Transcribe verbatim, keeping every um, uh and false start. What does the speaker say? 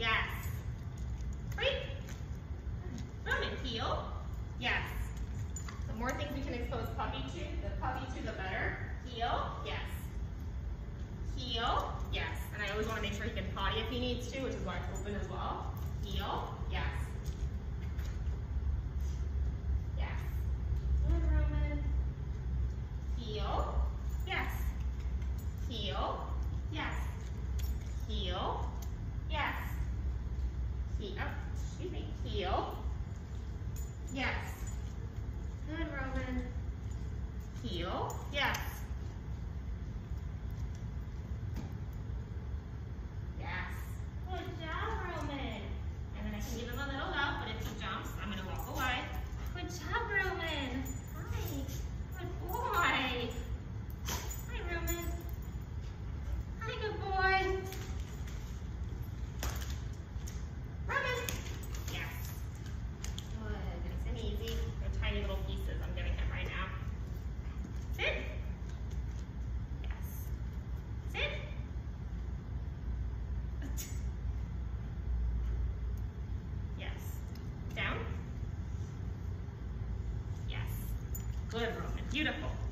Yes. Great. Roman, heel. Yes. The more things we can expose puppy to, the puppy to, the better. Heel. Yes. Heel. Yes. And I always want to make sure he can potty if he needs to, which is why it's open as well. Heel. Yes. Yes. Good, Roman. Heel. Yes. Heel. Yes. Heel. Yes. He, oh, excuse me. Heel. Yes. Good, Roman. Heel. Yes. Yes. Good job, Roman. And then I can give him a little love, but if he jumps, I'm going to walk away. Good job, Roman. Hi. Good boy. Hi, Roman. Hi, good boy. Roman. Yes. Good. Nice and easy. They're tiny little pieces I'm giving him right now. Sit. Yes. Sit. Yes. Down. Yes. Good, Roman. Beautiful.